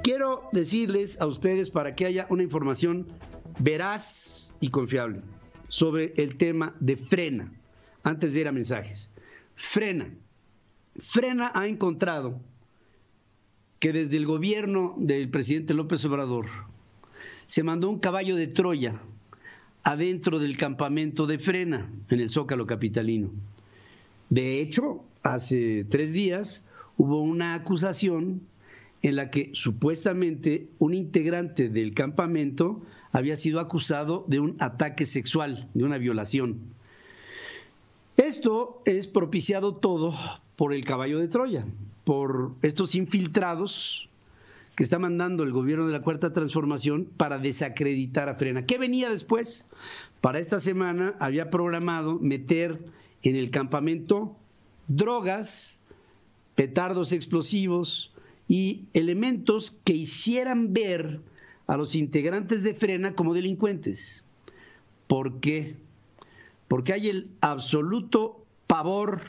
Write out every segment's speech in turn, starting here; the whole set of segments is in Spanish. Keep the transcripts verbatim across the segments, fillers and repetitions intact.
quiero decirles a ustedes, para que haya una información veraz y confiable sobre el tema de Frena, antes de ir a mensajes. Frena. Frena ha encontrado que desde el gobierno del presidente López Obrador se mandó un caballo de Troya adentro del campamento de Frena, en el Zócalo capitalino. De hecho, hace tres días hubo una acusación en la que supuestamente un integrante del campamento había sido acusado de un ataque sexual, de una violación. Esto es propiciado todo por el caballo de Troya, por estos infiltrados que está mandando el gobierno de la Cuarta Transformación para desacreditar a Frena. ¿Qué venía después? Para esta semana había programado meter en el campamento drogas, petardos explosivos y elementos que hicieran ver a los integrantes de Frena como delincuentes. ¿Por qué? Porque hay el absoluto pavor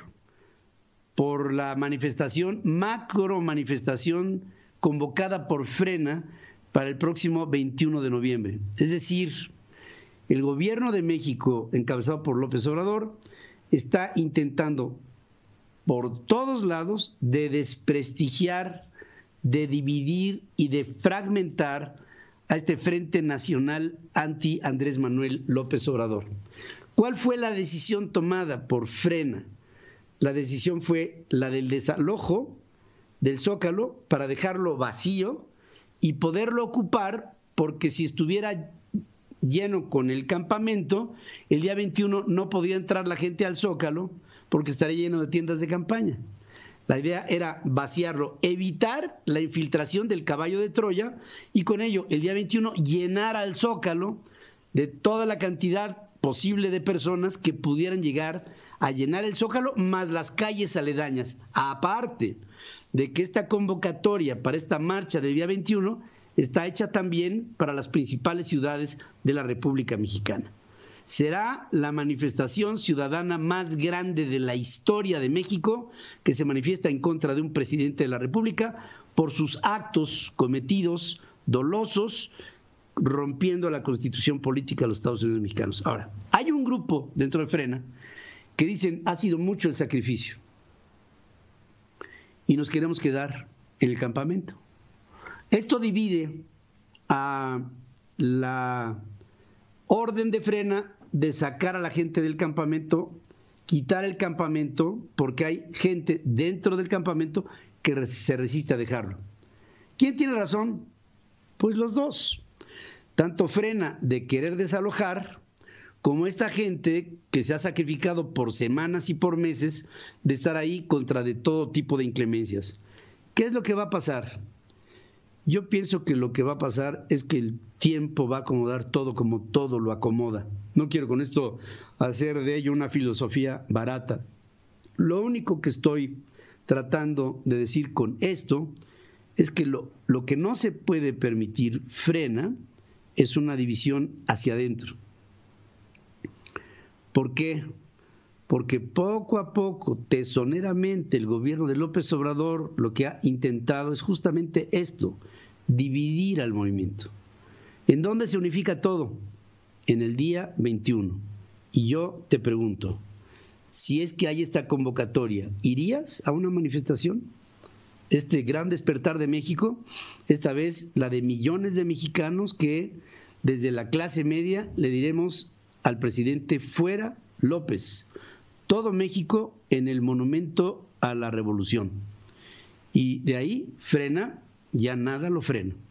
por la manifestación, macro manifestación convocada por Frena para el próximo veintiuno de noviembre. Es decir, el gobierno de México, encabezado por López Obrador, está intentando por todos lados de desprestigiar, de dividir y de fragmentar a este Frente Nacional anti Andrés Manuel López Obrador. ¿Cuál fue la decisión tomada por Frena? La decisión fue la del desalojo del Zócalo para dejarlo vacío y poderlo ocupar, porque si estuviera lleno con el campamento, el día veintiuno no podía entrar la gente al Zócalo porque estaría lleno de tiendas de campaña. La idea era vaciarlo, evitar la infiltración del caballo de Troya y con ello el día veintiuno llenar al Zócalo de toda la cantidad posible de personas que pudieran llegar a llenar el Zócalo, más las calles aledañas. Aparte de que esta convocatoria para esta marcha del día veintiuno está hecha también para las principales ciudades de la República Mexicana. Será la manifestación ciudadana más grande de la historia de México que se manifiesta en contra de un presidente de la República por sus actos cometidos dolosos, rompiendo la Constitución política de los Estados Unidos mexicanos. Ahora, hay un grupo dentro de Frena que dicen ha sido mucho el sacrificio y nos queremos quedar en el campamento. Esto divide a la orden de Frena de sacar a la gente del campamento, quitar el campamento, porque hay gente dentro del campamento que se resiste a dejarlo. ¿Quién tiene razón? Pues los dos. Tanto Frena de querer desalojar, como esta gente que se ha sacrificado por semanas y por meses de estar ahí contra de todo tipo de inclemencias. ¿Qué es lo que va a pasar? Yo pienso que lo que va a pasar es que el tiempo va a acomodar todo como todo lo acomoda. No quiero con esto hacer de ello una filosofía barata. Lo único que estoy tratando de decir con esto es que lo, lo que no se puede permitir, Frena, es una división hacia adentro. ¿Por qué? Porque poco a poco, tesoneramente, el gobierno de López Obrador lo que ha intentado es justamente esto, dividir al movimiento. ¿En dónde se unifica todo? En el día veintiuno. Y yo te pregunto, si es que hay esta convocatoria, ¿irías a una manifestación? Este gran despertar de México, esta vez la de millones de mexicanos que desde la clase media le diremos al presidente fuera López. Todo México en el monumento a la revolución. Y de ahí Frena, ya nada lo frena.